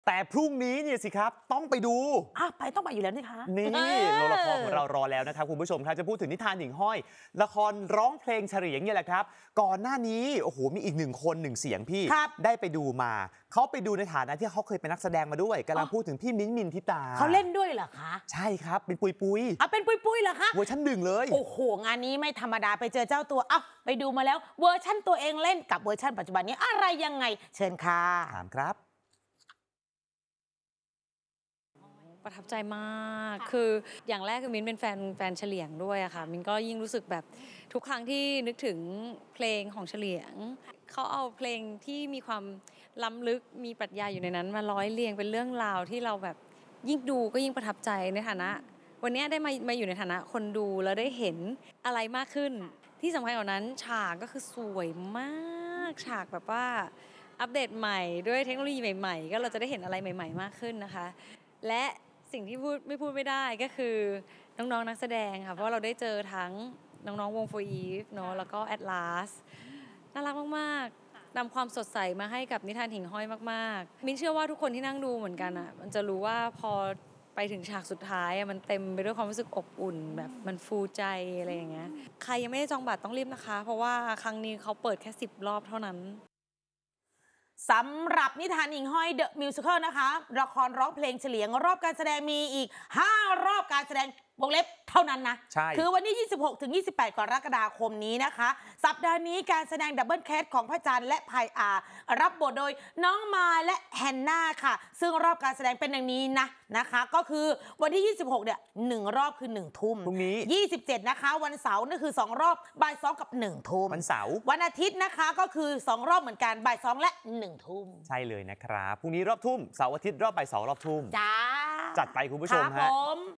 แต่พรุ่งนี้เนี่ยสิครับต้องไปดูต้องไปอยู่แล้วนี่คะนี่โรงละครของเรารอแล้วนะครับคุณผู้ชมครับจะพูดถึงนิทานหญิงห้อยละครร้องเพลงเฉลียงเนี่ยแหละครับก่อนหน้านี้โอ้โหมีอีก1 คน1 เสียงพี่ได้ไปดูมาเขาไปดูในฐานะที่เขาเคยเป็นนักแสดงมาด้วยกำลังพูดถึงพี่มิ้นท์มินทิตาเขาเล่นด้วยเหรอคะใช่ครับเป็นปุยปุยเป็นปุยปุยเหรอคะเวอร์ชัน1เลยโอ้โหงานนี้ไม่ธรรมดาไปเจอเจ้าตัวไปดูมาแล้วเวอร์ชันตัวเองเล่นกับเวอร์ชันปัจจุบันนี้อะไรยังไงเชิญค่ะถามครับประทับใจมากคืออย่างแรกคือมิ้นเป็นแฟนเฉลียงด้วยอะค่ะมิ้นก็ยิ่งรู้สึกแบบทุกครั้งที่นึกถึงเพลงของเฉลียงเขาเอาเพลงที่มีความล้ำลึกมีปรัชญาอยู่ในนั้นมาร้อยเรียงเป็นเรื่องราวที่เราแบบยิ่งดูก็ยิ่งประทับใจในฐานะวันนี้ได้มาอยู่ในฐานะคนดูแล้วได้เห็นอะไรมากขึ้นที่สำคัญกว่านั้นฉากก็คือสวยมากฉากแบบว่าอัปเดตใหม่ด้วยเทคโนโลยีใหม่ๆก็เราจะได้เห็นอะไรใหม่ๆมากขึ้นนะคะและสิ่งที่พูดไม่ได้ก็คือน้องๆนักแสดงค่ะเพราะเราได้เจอทั้งน้องๆวง For Eve เนาะแล้วก็ Atlas น่ารักมากๆนำความสดใสมาให้กับนิทานหิ่งห้อยมากๆมิ้นเชื่อว่าทุกคนที่นั่งดูเหมือนกันอ่ะมันจะรู้ว่าพอไปถึงฉากสุดท้ายมันเต็มไปด้วยความรู้สึกอบอุ่นแบบมันฟูใจอะไรอย่างเงี้ยใครยังไม่ได้จองบัตรต้องรีบนะคะเพราะว่าครั้งนี้เขาเปิดแค่10 รอบเท่านั้นสำหรับนิทานหญิงห้อยเดอะมิวสิคัลนะคะละครร้องเพลงเฉลียงรอบการแสดงมีอีก5 รอบการแสดงวงเล็บเท่านั้นนะคือวันที่26 ถึง 28 กรกฎาคมนี้นะคะสัปดาห์นี้การแสดงดับเบิลแคสของพระจันทร์และพายรับบทโดยน้องมายและแฮนนาค่ะซึ่งรอบการแสดงเป็นอย่างนี้นะคะก็คือวันที่26เนี่ย1 รอบคือ1 ทุ่มพรุ่งนี้ 27นะคะวันเสาร์นั่นคือ2 รอบบ่าย 2 กับ 1 ทุ่มวันเสาร์วันอาทิตย์นะคะก็คือ2 รอบเหมือนกันบ่าย 2 และ 1 ทุ่มใช่เลยนะครับพรุ่งนี้รอบทุ่มเสาร์อาทิตย์รอบบ่าย 2 รอบทุ่มจ้าจัดไปคุณผู้ชมฮะ